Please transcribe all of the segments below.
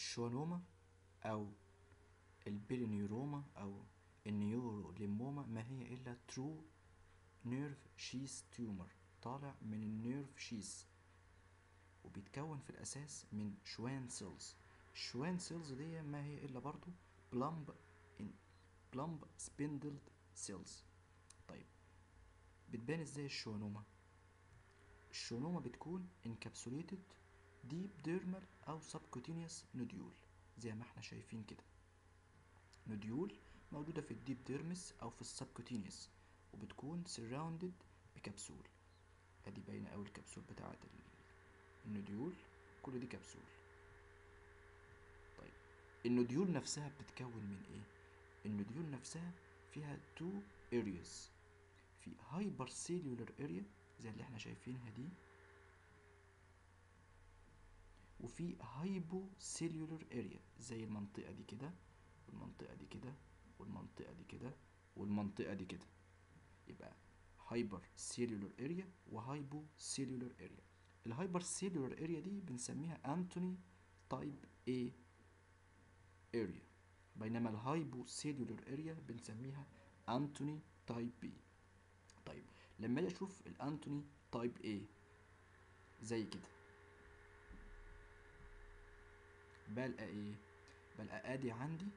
الشوانوما او البيرينيوروما او النيوروليموما ما هي الا ترو نيرف شيث تيومر طالع من النيرف شيث، وبيتكون في الاساس من شوان سيلز. الشوان سيلز دي ما هي الا برضو بلمب سبندلد سيلز. طيب بتبان ازاي الشوانوما؟ الشوانوما بتكون encapsulated deep dermal او subcutaneous nodule زي ما احنا شايفين كده. نوديول موجودة في الديب ديرمس او في السبكوتينيوس، وبتكون surrounded بكبسول. ادي باينة اوي الكبسول بتاعت النوديول، كل دي كبسول. طيب النوديول نفسها بتتكون من ايه؟ النوديول نفسها فيها two areas، في hypercellular area زي اللي احنا شايفينها دي، وفي hypocellular area زي المنطقة دي كده، والمنطقة دي كده، والمنطقة دي كده، والمنطقة دي كده. يبقى hypercellular area وhypocellular area. الhypercellular area دي بنسميها أنتوني تايب A area، بينما الhypocellular area بنسميها أنتوني تايب B. طيب لما اجي اشوف الأنتوني تايب A زي كده بلقى ايه؟ بلقى ادي عندي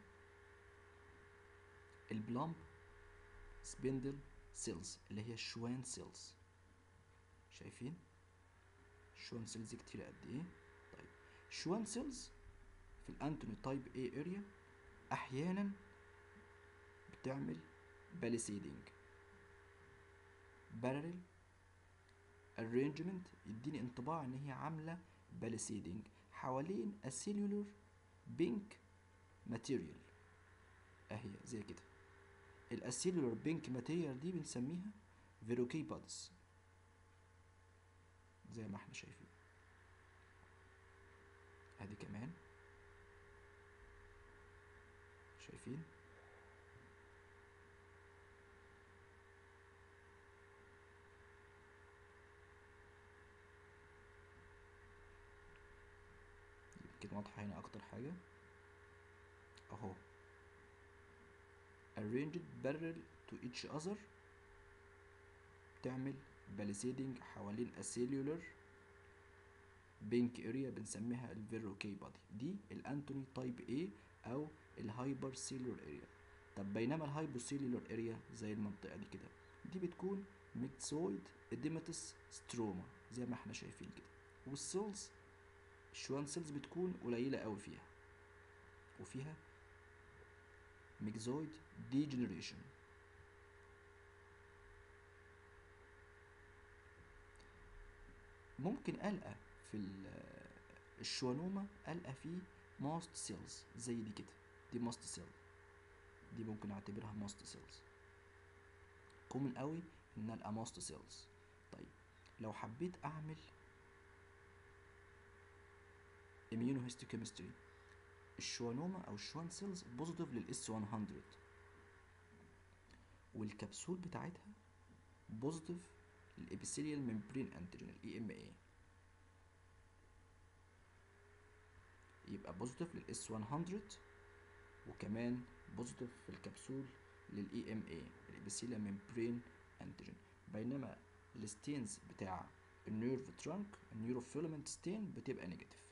البلامب سبندل سيلز اللي هي الشوان سيلز. شايفين الشوان سيلز كتير قد ايه؟ طيب الشوان سيلز في الانتوني تايب A اريا احيانا بتعمل باليسيدنج بارل arrangement، يديني انطباع ان هي عامله باليسيدنج حوالين acellular pink material اهي زي كده. الاسيلولر بينك ماتيريال دي بنسميها فيروكي بادز زي ما احنا شايفين. ادي كمان شايفين. يمكن واضحة هنا اكتر حاجة اهو arranged parallel to each other، تعمل باليسيدنج حوالين acellular بينك اريا بنسميها الفيروكي بادي. دي الانتوني تايب A او الهايبر سيلولر اريا. طب بينما الهايبوسيلولر اريا زي المنطقة دي كده دي بتكون ميكسويد اديماتس ستروما زي ما احنا شايفين كده. والسيلز الشوان سيلز بتكون قليلة قوي فيها، وفيها ميكزويد ديجنريشن. ممكن ألقى في الشوانوما ألقى فيه ماست سيلز زي دي كده، دي ماست سيل، دي ممكن اعتبرها ماست سيلز. كومن قوي ان القى ماست سيلز. طيب لو حبيت اعمل immunohistochemistry، الشوانوما او الشوان سيلز بوزيتيف للاس 100 والكبسول بتاعتها بوزيتيف للابيثيليال ممبرين انتيجين الاي ام اي، يبقى بوزيتيف للاس 100 وكمان بوزيتيف في الكبسول للاي ام اي الابيثيليال ممبرين انتيجين. بينما الستينز بتاع النيرف ترانك النيوروفيلامنت ستين بتبقى نيجاتيف.